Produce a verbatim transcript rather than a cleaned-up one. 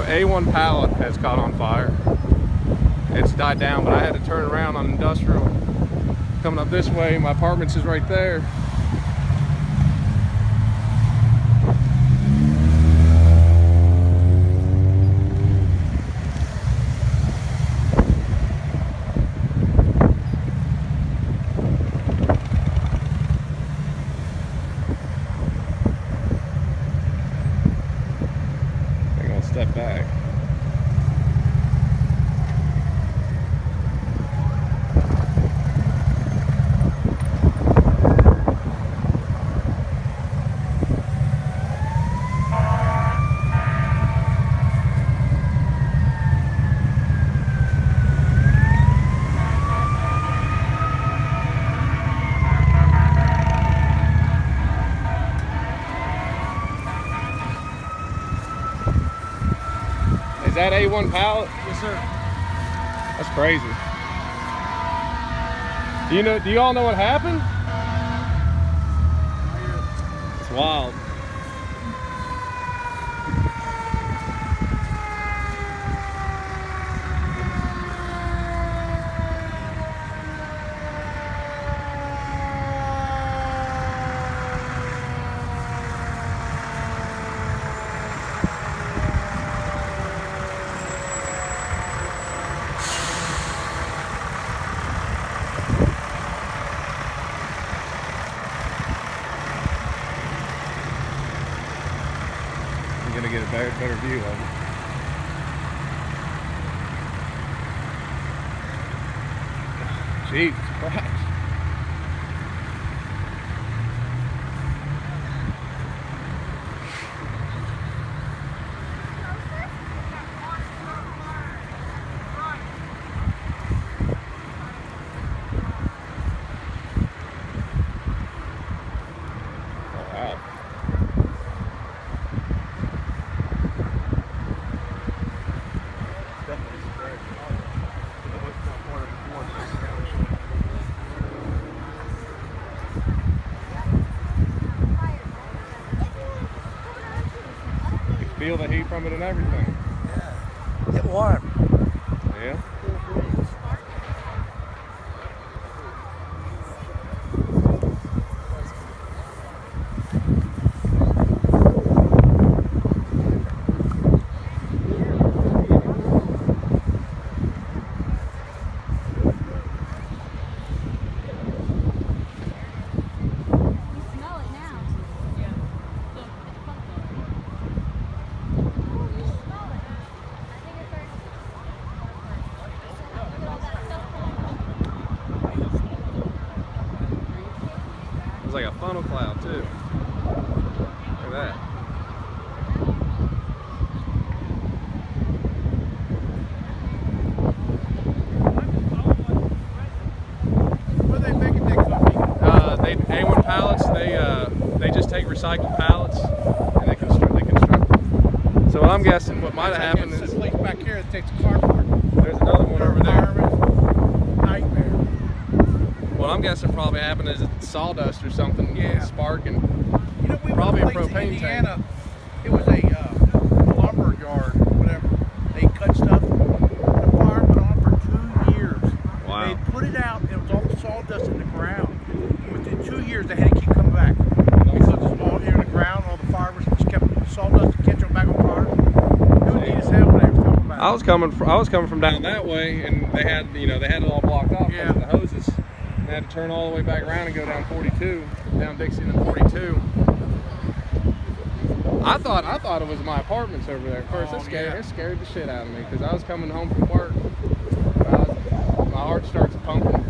A one pallet has caught on fire. It's died down, but I had to turn around on Industrial. Coming up this way, my apartments is right there. I'm gonna step back. Is that A one pallet? Yes, sir. That's crazy. Do you know? Do you all know what happened? It's wild. I'm gonna get a better, better view of it. Jesus Christ. Oh, wow. Feel the heat from it and everything. Yeah. Get warm. Yeah. It's like a funnel cloud too. Look at that. What are they making things of? Uh, they A one pallets. They uh, they just take recycled pallets and they construct. They construct them. So I'm guessing what might have happened is this place back here that takes cardboard. there's another one over there. Nightmare. What I'm guessing probably happened is it's sawdust or something. Yeah. Sparking. You know, we Probably a went to propane Indiana. It was a uh, lumber yard, whatever. They cut stuff. The fire went on for two years. Wow. They put it out. It was all sawdust in the ground. Within two years, they had to keep coming back because it's all here in the ground. All the fires just kept sawdust to catch them back on fire. It was neat as hell when they were coming back. I was coming. From, I was coming from down that way, and they had, you know, they had it all blocked off. Yeah. The hoses. They had to turn all the way back around and go down forty-two, down Dixie and then forty-two. I thought I thought it was my apartments over there at first. Oh, it scared yeah. it scared the shit out of me because I was coming home from work. I was, my heart starts pumping.